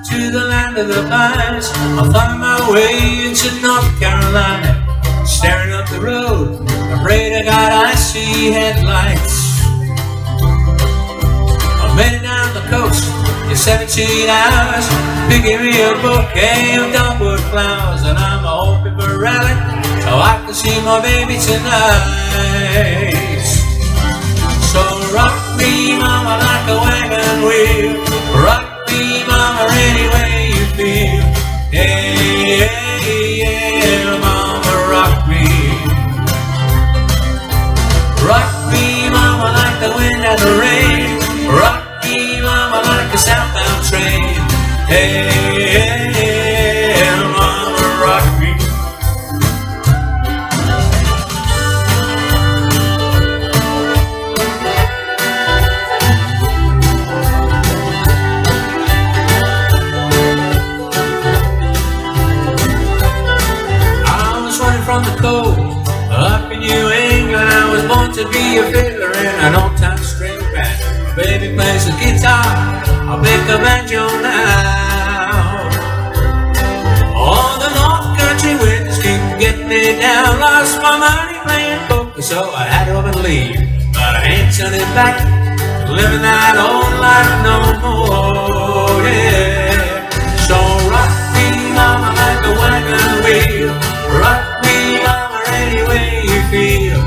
to the land of the pines. I'll find my way into North Carolina, staring up the road, I pray to God I see headlights. I'm heading down the coast in 17 hours, picking me a bouquet of dogwood flowers, and I'm hoping for a rally so I can see my baby tonight. So rock me, mama, like a wagon wheel. Rock me, mama, any way you feel. Hey, hey, yeah, mama, rock me. Rock me, mama, like the wind and the rain. Rock me, mama, like a southbound train. Hey, hey, yeah, mama, rock me. From the cold, up in New England, I was born to be a fiddler in an old-time string band. Baby plays the guitar, I'll pick a banjo now. All the North Country winds keep getting me down. Lost my money playing poker, so I had to up and leave. But I ain't turning back, living that old life no more, yeah. So rock me, mama, like a wagon wheel. Rock any way you feel.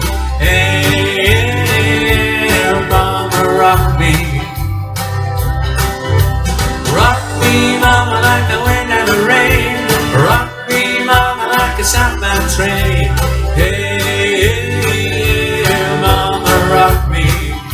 Hey, mama, rock me. Rock me, mama, like the wind and the rain. Rock me, mama, like a southbound train. Hey, mama, rock me.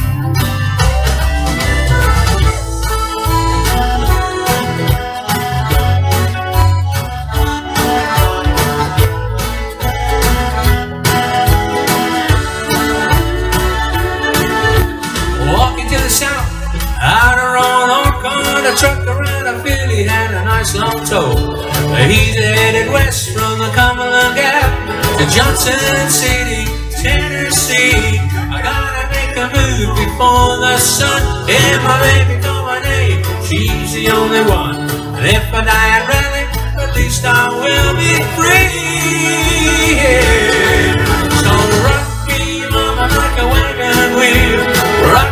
Out around Oakland, a truck around a Philly had a nice long tow. He's headed west from the Cumberland Gap to Johnson City, Tennessee. I gotta make a move before the sun. Yeah, my baby know my name, she's the only one. And if I die at Raleigh, at least I will be free. Yeah. So rock me, mama, like a wagon wheel. Rock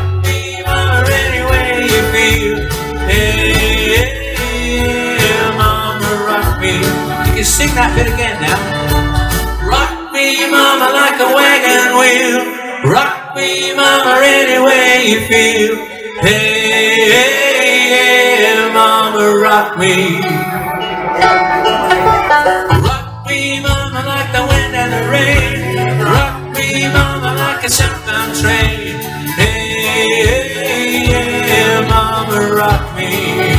you can sing that bit again now. Rock me, mama, like a wagon wheel. Rock me, mama, any way you feel. Hey, hey, hey, mama, rock me. Rock me, mama, like the wind and the rain. Rock me, mama, like a southbound train. Hey, hey, hey, mama, rock me.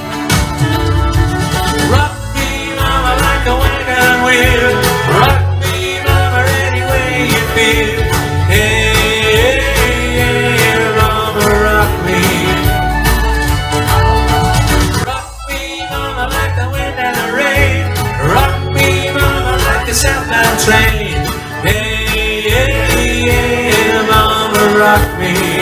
Rock me, mama, any way you feel. Hey, hey, mama, rock me. Rock me, mama, like the wind and the rain. Rock me, mama, like a southbound train. Hey, hey, hey, mama, rock me.